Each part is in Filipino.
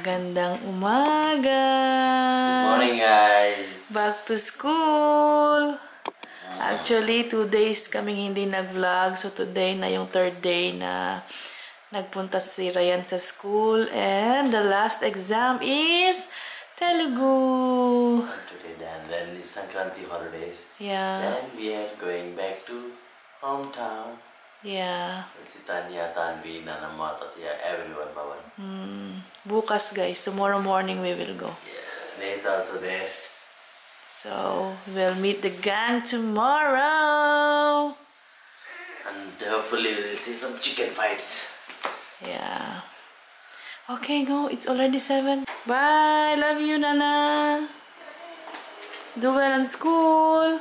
Magandang umaga! Good morning, guys! Back to school! Actually, 2 days kaming hindi nag-vlog. So, today na yung 3rd day na nagpunta si Ryan sa school. And the last exam is Telugu. Today, then is Sankranti holidays. Yeah. Then we are going back to hometown. Yeah. Si Tanya, Tanvi, Nanama, Tatya, everyone, Bhavan. Bukas, guys. Tomorrow morning we will go. Yes, Nate also there. So, we'll meet the gang tomorrow. And hopefully we'll see some chicken fights. Yeah. Okay, go. It's already 7. Bye. Love you, Nana. Do well in school.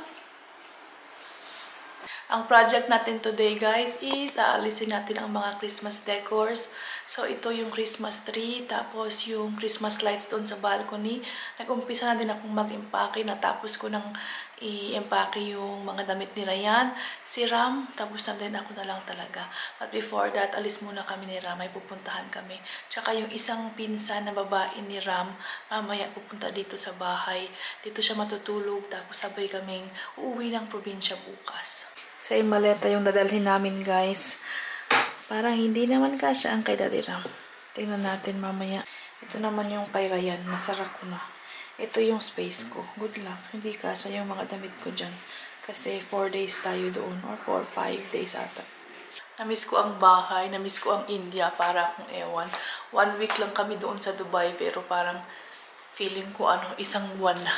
Ang project natin today, guys, is aalisin natin ang mga Christmas decors. So, ito yung Christmas tree, tapos yung Christmas lights doon sa balcony. Nag-umpisa na din akong mag-empake, natapos ko nang i-empake yung mga damit ni Ryan, si Ram, tapos na din ako na lang talaga. But before that, alis muna kami ni Ram, may pupuntahan kami. Tsaka yung isang pinsan na babae ni Ram, mamaya pupunta dito sa bahay. Dito siya matutulog, tapos sabay kaming uuwi ng probinsya bukas. Sa maleta yung dadalhin namin, guys. Parang hindi naman kasya ang kay Daddy Ram. Tingnan natin mamaya. Ito naman yung kay Ryan. Nasara ko na. Ito yung space ko. Good luck. Hindi kasya yung mga damit ko dyan. Kasi 4 days tayo doon. Or 4-5 days ata. Namiss ko ang bahay. Namiss ko ang India. Para akong ewan. 1 week lang kami doon sa Dubai. Pero parang feeling ko isang buwan na.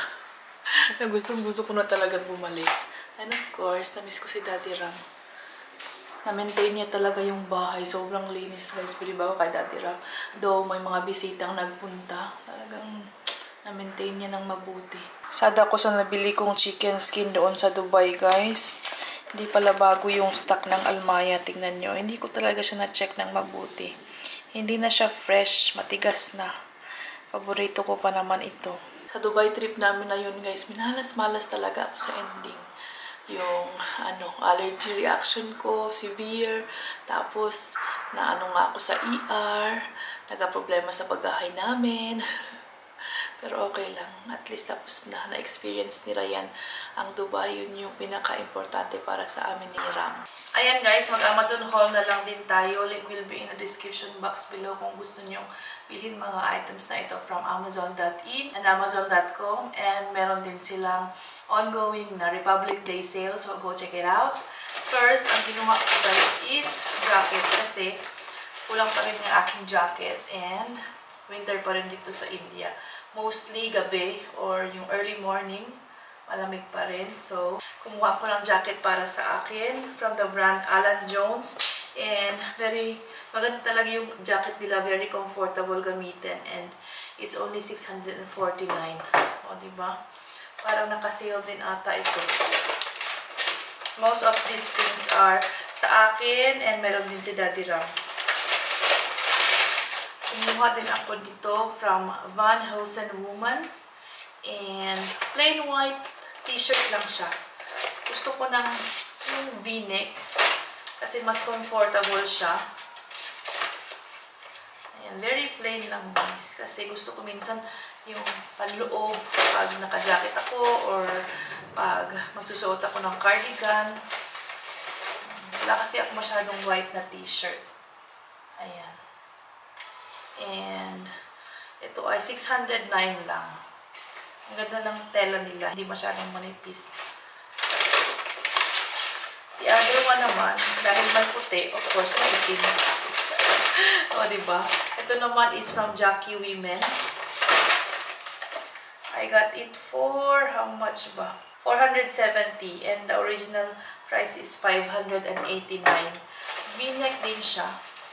Gusto ko na talagang bumalik. And of course, namiss ko si Daddy Ram. Na-maintain niya talaga yung bahay. Sobrang linis, guys. Pero bago kay Daddy Ram. Though may mga bisitang nagpunta. Talagang na-maintain niya ng mabuti. Sada ko sa nabili kong chicken skin doon sa Dubai, guys. Hindi pala bago yung stock ng Almaya. Tingnan nyo. Hindi ko talaga siya na-check ng mabuti. Hindi na siya fresh. Matigas na. Paborito ko pa naman ito. Sa Dubai trip namin na yun, guys. Minalas-malas talaga ako sa ending. Yung allergy reaction ko, severe. Tapos, nga ako sa ER. Nagka-problema sa paghahay namin. Pero okay lang. At least tapos na-experience ni Ryan ang Dubai. Yun yung pinaka-importante para sa amin ni Ram. Ayan, guys, mag-Amazon haul na lang din tayo. Link will be in the description box below kung gusto nyong bilhin mga items na ito from Amazon.in and Amazon.com. And meron din silang ongoing na Republic Day sale. So, go check it out. First, ang kinuha ko, guys, is jacket. Kasi kulang pa rin yung aking jacket. And winter pa rin dito sa India. Mostly gabi or yung early morning, malamig pa rin. So, kumuha ko ng jacket para sa akin from the brand Alan Jones. And maganda talaga yung jacket nila. Very comfortable gamitin. And it's only 649. O, diba? Parang nakasale din ata ito. Most of these things are sa akin and meron din si Daddy Ram. Kumuha din ako dito from Van Heusen Woman. And plain white t-shirt lang siya. Gusto ko ng yung v-neck. Kasi mas comfortable siya. Ayan, very plain lang, guys. Kasi gusto ko minsan yung panloob pag naka-jacket ako or pag magsusuot ako ng cardigan. Wala kasi ako masyadong white na t-shirt. Ayan. And ito ay 609 lang. Ang ganda ng tela nila. Hindi masyadong manipis. The other one naman, dahil may puti, of course, may itim. O, diba? Ito naman is from Jackie Women. I got it for, how much ba? 470. And the original price is 589. V-neck din siya.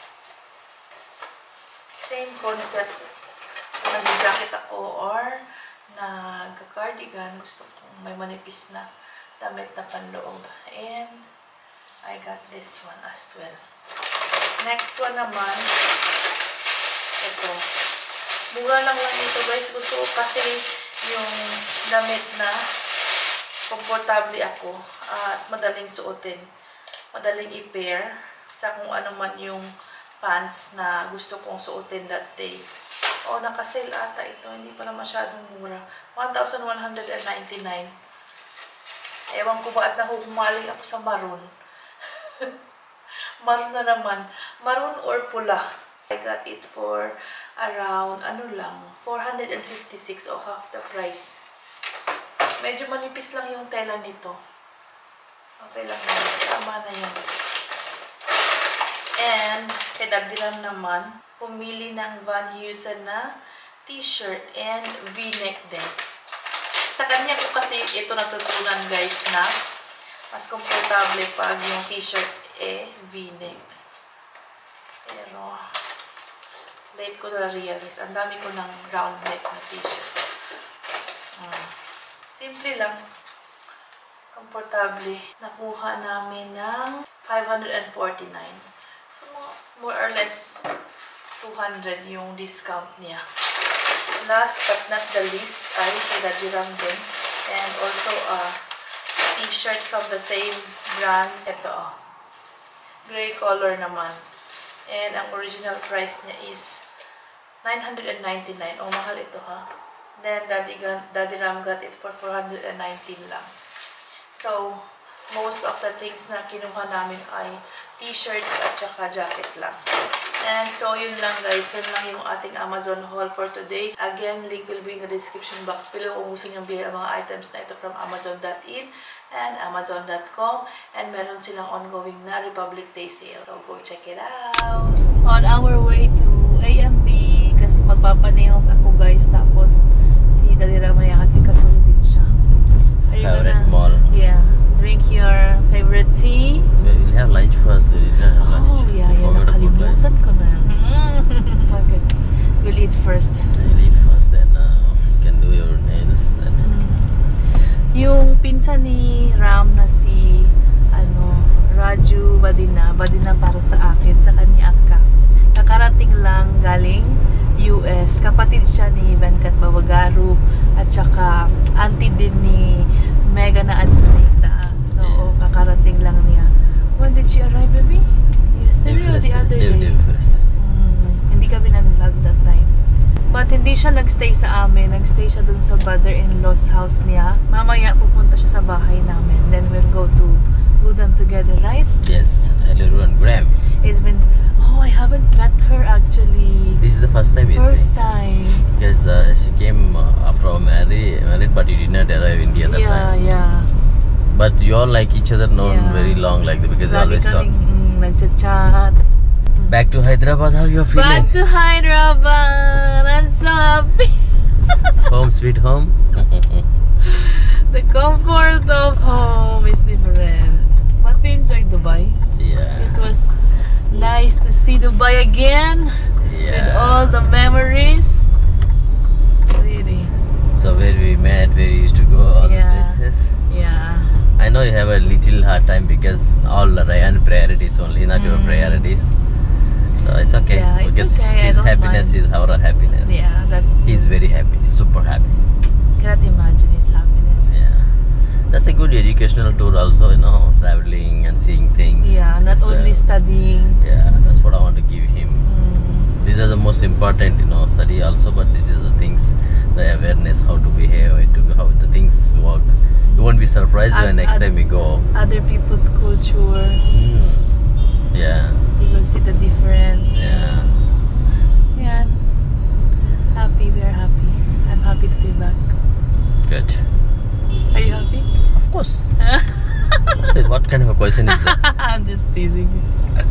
Same concept. Kung nag-jacket ako or nag-cardigan, gusto kong may manipis na damit na panloob. And I got this one as well. Next one naman, ito. Mura lang ito, guys. Gusto ko kasi yung damit na komportable ako at madaling suotin. Madaling i-pair sa kung ano man yung pants na gusto kong suotin that day. O, naka-sale ata ito. Hindi pala masyadong mura. 1,199. Ewan ko ba at nahuhumaling ako sa maroon. Maroon na naman. Maroon or pula. I got it for around, 456 o half the price. Medyo manipis lang yung tela nito. Okay lang yan. Tama na yan. And, kay Dagdiram naman, pumili ng Van Heusen na t-shirt and v-neck din. Sa kanya ko kasi ito natutunan guys na mas komportable pag yung t-shirt v-neck. Pero, late ko na realize. Ang dami ko ng round neck na t-shirt. Simple lang. Komportable. Nakuha namin ng 549. More or less 200 yung discount niya. Last but not the least ay Dagdiram din. And also a t-shirt from the same brand. Ito gray color naman. And ang original price niya is 999. Oh, mahal ito ha. Then Dagdiram got it for 419 lang. So, most of the things na kinuha namin ay t-shirts at saka jacket lang. And so, yun lang guys. Yun lang yung ating Amazon haul for today. Again, link will be in the description box below kung gusto niyong bilhin ang mga items na ito from Amazon.in and Amazon.com. And meron silang ongoing na Republic Day sale. So, go check it out! On our way to AMB kasi magpapa-nails ako guys. Tapos, si Dagdiram kasi kasunod din siya. Favorite mall. Yeah. Drink your favorite tea. We'll have lunch first. We didn't have lunch. Oh, yeah. Nakalimutan ko na. Okay. We'll eat first. We'll eat first, then you can do your nails. Then. Yung pinsan ni Ram na si Raju Badina para sa akin, sa kanya Akka. Kakarating lang galing US. Kapatid siya ni Venkat Bawagaru at saka auntie din ni Mega na Adsanita. So, kakarating lang niya. When did she arrive, baby? Yesterday or the other day? Hindi kami nag-vlog that time. But hindi siya nagstay sa amin. Nagstay siya dun sa brother-in-law's house niya. Mamaya pupunta siya sa bahay namin. Then we'll go them together, right? Yes, everyone. Graham. It's been... Oh, I haven't met her actually. This is the first time you see. First time. Because she came after married, but you did not arrive in India that time. Yeah. But you all like each other known very long, like because you always talk. Nagchat-chat. Back to Hyderabad, how you feeling? Back to Hyderabad. I'm so happy. Home sweet home. The comfort of home is different. But we enjoyed Dubai. Yeah. It was nice to see Dubai again. Yeah. With all the memories. Really. So where we met, where you used to go, all the places. Yeah. I know you have a little hard time because all Ryan priorities only, not your priorities. So it's okay. Yeah, it's because okay. his happiness is our happiness. Yeah, that's true. He's very happy, super happy. Cannot imagine his happiness. Yeah. That's a good educational tour also, traveling and seeing things. Yeah, not only studying. Yeah, that's what I want to give him. These are the most important, study also, but these are the things, the awareness, how to behave, how the things work. You won't be surprised when next time we go. Other people's culture. Yeah. You will see the difference. Yeah. Yeah. Happy, we are happy. I'm happy to be back. Good. Are you happy? Of course. What kind of a question is that? I'm just teasing you.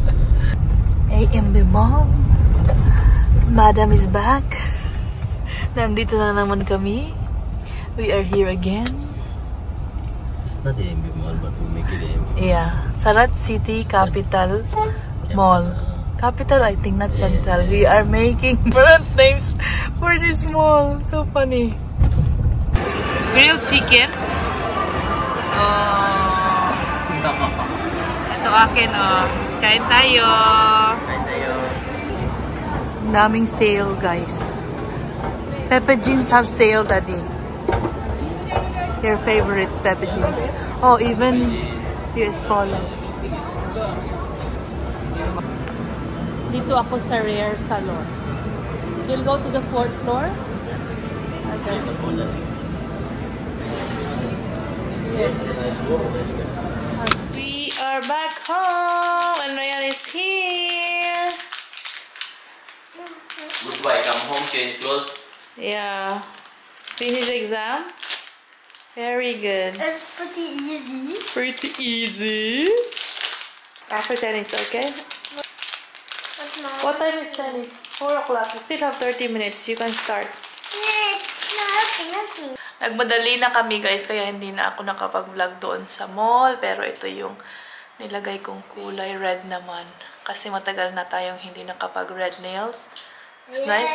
AMB Mall. Madam is back. Nandito na naman kami. We are here again. It's not AMB Mall, but we make it AMB. Yeah. Sarat City Capital Mall. Capital, I think, not Central. We are making different names for this mall. So funny. Grilled chicken. Oh. Ito akin, oh. Kain tayo. Kain tayo. Daming sale, guys. Pepper jeans have sale, Daddy. Your favorite pepper jeans. Oh, even here's Polo. Dito ako sa Rare Salon. We'll go to the 4th floor. Okay. Yes. We are back home and Ryan is here. Goodbye, come home, change clothes. Yeah. Finish exam. Very good. It's pretty easy. Pretty easy. After tennis, okay? But now, What time is tennis? 4 o'clock. You still have 30 minutes. You can start. help me. Nagmadali na kami guys, kaya hindi na ako nakapag-vlog doon sa mall. Pero ito yung nilagay kong kulay red naman. Kasi matagal na tayong hindi nakapag-red nails. It's nice.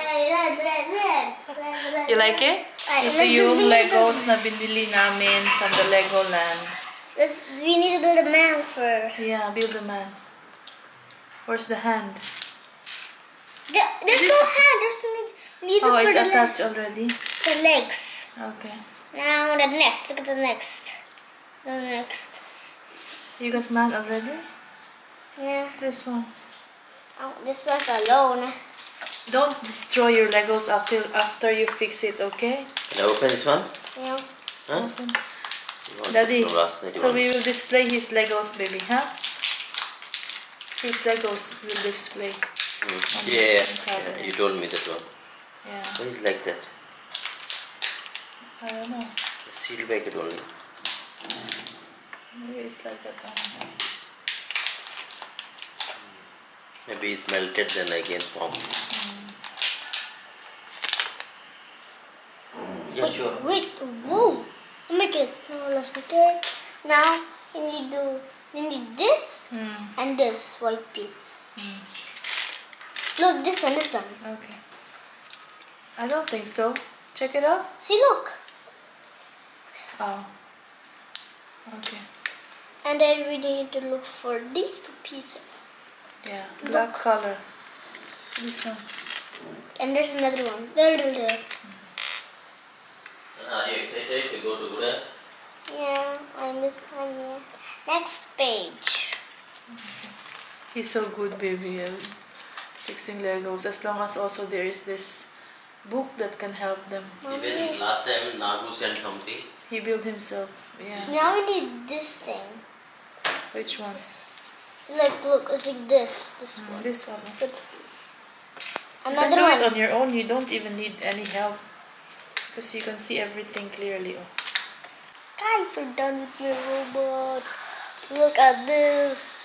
Red. You like it? Alright, Ito let's yung build Legos na binili namin from the Legoland. We need to build a man first. Yeah, build the man. Where's the hand? There's no hand. There's no need. We need to Oh, put it's the attached already. the legs. Okay. Now the next. Look at the next. The next. You got man already? Yeah. This one. Oh, this one's alone. Don't destroy your Legos after you fix it, okay? Can I open this one? Yeah. Huh? Open. You want Daddy, some last night so one? we will display his Legos, baby, huh? His Legos will display. Yeah, cabinet. you told me that one. Yeah. Why is like that? I don't know. The seal packet only. Maybe it's like that. Maybe it's melted, then again form. Yeah, sure. Wait. Whoa. Make it. No, let's make it. Now we need this and this white piece. Look, this one. Okay. I don't think so. Check it out. See, look. Oh. Okay. And then we need to look for these two pieces. Yeah. Black color. This one. And there's another one. There. Are you excited to go to Buddha? Yeah, I missed one. Yeah. Next page. He's so good, baby. Fixing Legos. As long as also there is this book that can help them. Even last time Nagu sent something. He built himself. Yeah. Now we need this thing. Which one? Like, look, it's like this. This one. This one. But You can another do it one. on your own. You don't even need any help. Because you can see everything clearly. Oh. Guys, we're done with my robot. Look at this.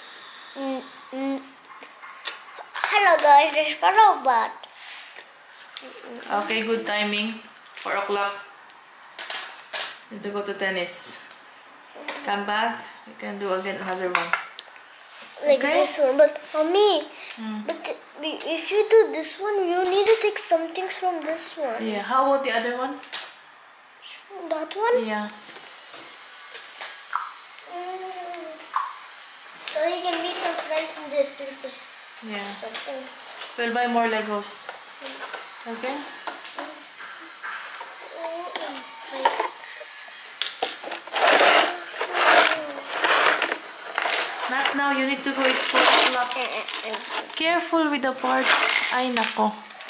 Hello guys, there's my robot. Okay, good timing. 4 o'clock. Need to go to tennis. Come back. You can do again another one. Like Okay. this one. But mommy, but if you do this one, you need to take some things from this one. Yeah. How about the other one? That one? Yeah. So you can meet some friends in this because there's Yeah. some things. We'll buy more Legos. Okay? Not now. You need to go. It's 4 o'clock. Careful with the parts. Ay, nako.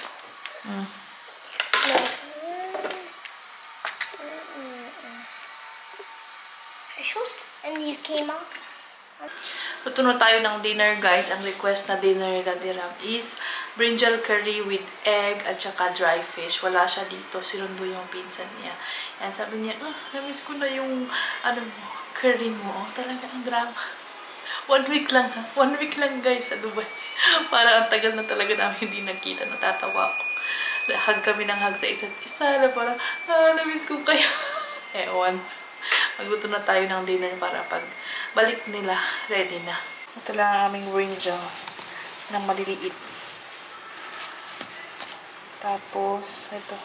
And these came out. Luto na tayo ng dinner, guys. Ang request na dinner ni Daddy Ram is brinjal curry with egg at saka dry fish. Wala siya dito. Sinundo yung pinsan niya. And sabi niya, namiss ko na yung curry mo. Talaga ang drama. 1 week lang, ha? 1 week lang, guys, sa Dubai. Parang ang tagal na talaga namin hindi nagkita. Natatawa ko. Hug kami ng hug sa isa't isa. Na parang, namiss ko kayo. Ewan. Magluto na tayo ng dinner para pag balik nila, ready na. Ito lang ang aming brinjal na maliliit. Tapos, ito.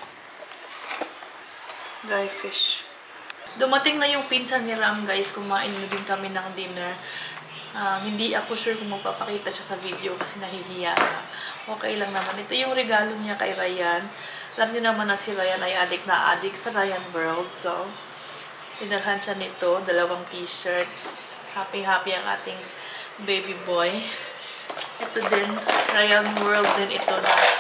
Dry fish. Dumating na yung pinsan ni Ram, guys. Kumain na din kami ng dinner. Hindi ako sure kung magpapakita siya sa video kasi nahihiya na. Okay lang naman. Ito yung regalo niya kay Ryan. Alam niyo naman na si Ryan ay addict sa Ryan World. So, dinalhan siya nito. 2 t-shirt. Happy ang ating baby boy. Ito din, Ryan World din ito na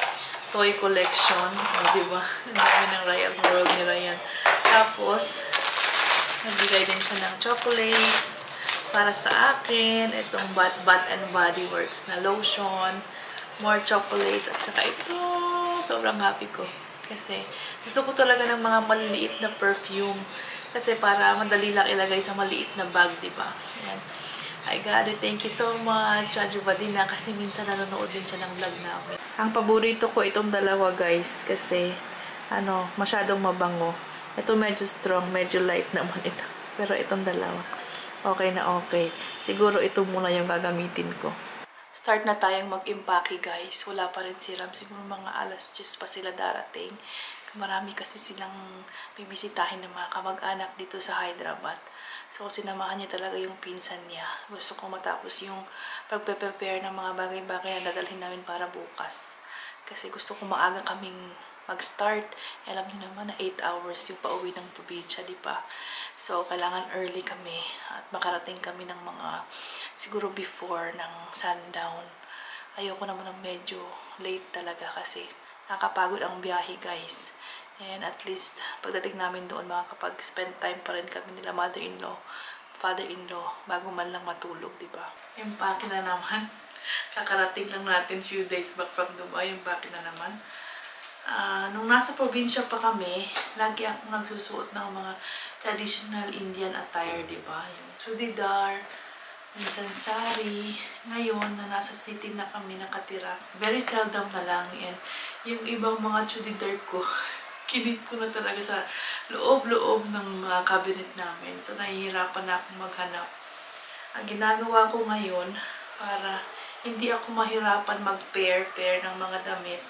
toy collection. Diba? Ang dami ng Ryan World ni Ryan. Tapos, nagbigay din siya ng chocolates para sa akin. Itong Bath and Body Works na lotion. More chocolates. At saka ito. Sobrang happy ko. Kasi gusto ko talaga ng mga maliliit na perfume. Kasi para madali lang ilagay sa maliit na bag, diba? Ayan. Hi God, thank you so much, Radyo Vadina, kasi minsan nanonood din siya ng vlog namin. Ang paborito ko itong dalawa, guys, kasi masyadong mabango. Ito medyo strong, medyo light naman ito. Pero itong dalawa, okay na okay. Siguro ito muna yung gagamitin ko. Start na tayong mag-impake, guys. Wala pa rin si Ram. Siguro mga alas 10 pa sila darating. Marami kasi silang bibisitahin ng mga kamag-anak dito sa Hyderabad. So, sinamahan niya talaga yung pinsan niya. Gusto ko matapos yung pagpe-prepare ng mga bagay-bagay na dadalhin namin para bukas. Kasi gusto ko maaga kaming mag-start. Alam niyo naman na 8 hours yung pauwi ng probinsya, di ba? So, kailangan early kami at makarating kami ng mga siguro before ng sundown. Ayoko naman ng medyo late talaga kasi nakakapagod ang biyahe, guys. And at least, pagdating namin doon, makakapag-spend time pa rin kami nila mother-in-law, father-in-law, bago man lang matulog, diba? Yung pake na naman. Kakarating lang natin few days back from Dubai, yung pake na naman. Nung nasa probinsya pa kami, lagi akong nagsusuot ng mga traditional Indian attire, diba? Yung chudidar, minsan sari. Ngayon, na nasa city na kami nakatira, very seldom na lang. And yung ibang mga chudidar ko, kinip ko na talaga sa loob-loob ng mga cabinet namin. So, nahihirapan na akong maghanap. Ang ginagawa ko ngayon, para hindi ako mahirapan mag-pair ng mga damit,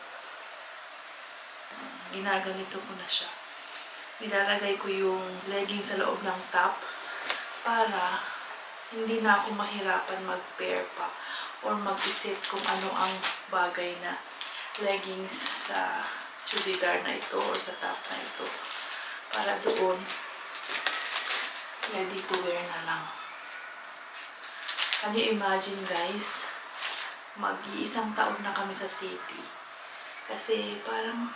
ginaganito ko na siya. Nilalagay ko yung legging sa loob ng top para hindi na ako mahirapan mag-pair pa or mag-isip kung ano ang bagay na leggings sa chudidar na ito o sa top na ito. Para doon, ready to wear na lang. Can you imagine, guys? Mag-iisang taon na kami sa city. Kasi parang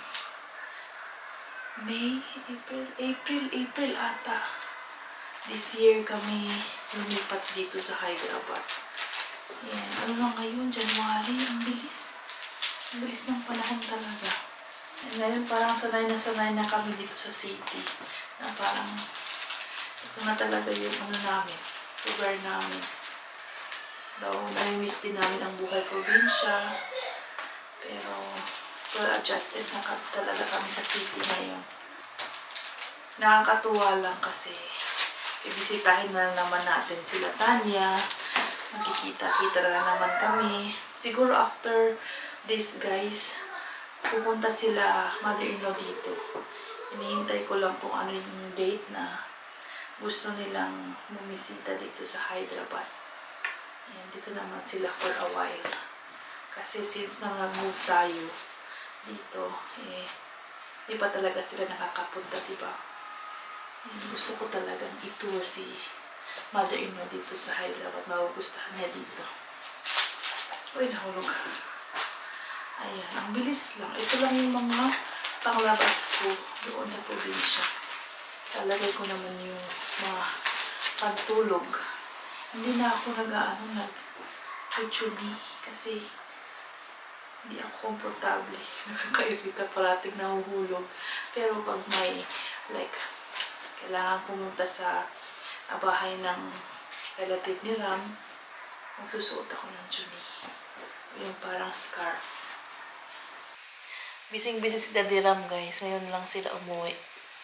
May, April ata. This year kami lumipat dito sa Hyderabad. Yan. Ano na ngayon? January. Ang bilis. Ang bilis ng panahon talaga. And ngayon parang sanay na kami dito sa city. Na parang ito na talaga yung namin. Lugar namin. Though, nami-miss din namin ang buhay probinsya. Pero, well-adjusted na talaga kami sa city ngayon. Nakakatuwa lang kasi ibisitahin na naman natin sila Tanya. Magkikita-kita na naman kami. Siguro after this, guys, pupunta sila mother-in-law dito. Hinihintay ko lang kung ano yung date na gusto nilang bumisita dito sa Hyderabad. Ayan, dito naman sila for a while. Kasi since na nag-move tayo dito, di pa talaga sila nakakapunta, diba? Ayan, gusto ko talagang i-tour si mother-in-law dito sa Hyderabad. Magugustahan niya dito. Uy, nahulog. Ayan, ang bilis lang. Ito lang yung mga panglabas ko doon sa probinsya. Talagay ko naman yung mga pagtulog. Hindi na ako nag-chuchuni kasi hindi ako komportable. Nakakairita, parating nahuhulog. Pero pag may, like, kailangan pumunta sa bahay ng relative ni Ram, magsusuot ako ng chuni. Yung parang scarf. Bising-busy si Daddy Ram, guys. Ngayon lang sila umuwi.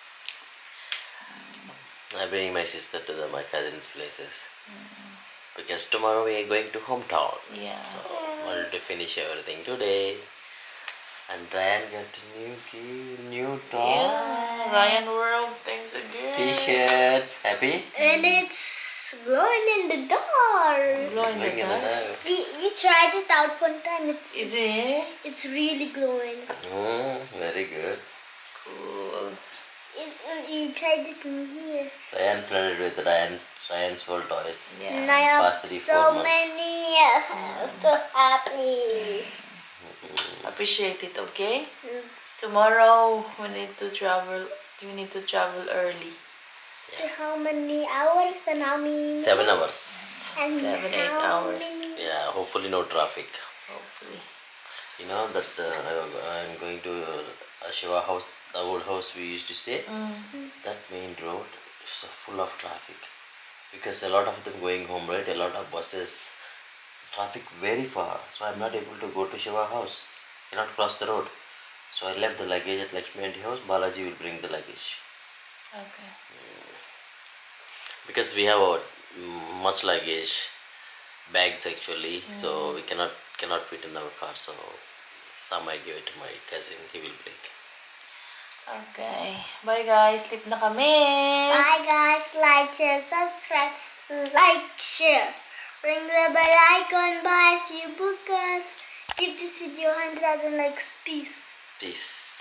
I bring my sister to my cousin's places. Because tomorrow we are going to hometown. Yeah. So, wanted to finish everything today. And Ryan got a new top. Yeah, Ryan World, thanks again. T-shirts. Happy? And it's glowing in the dark. Glow in the Look at dark. that. We tried it out one time. Is it? It's really glowing. Very good. Cool. We tried it in here. Ryan played with Ryan's old toys. Yeah. And I have Past 3-4 so months. many. I'm so happy. At appreciate it, okay? Mm. Tomorrow we need to travel. You need to travel early. So how many hours and how many 7 hours. and 7, 8 how hours. many? Yeah, hopefully no traffic. Hopefully. You know that I'm going to Shiva house, the old house we used to stay. That main road is full of traffic because a lot of them going home, right? A lot of buses, traffic very far. So I'm not able to go to Shiva house. Cannot cross the road. So I left the luggage at Lakshmi Aunty house. Balaji will bring the luggage Okay. because we have much luggage, bags actually. So we cannot fit in our car. So some I give it to my cousin. He will bring. Okay. Bye guys. Sleep na kami. Bye guys, like, share, subscribe, like, share. Ring the bell icon, bye, see you bookers. Give this video 100,000 likes, peace. Peace.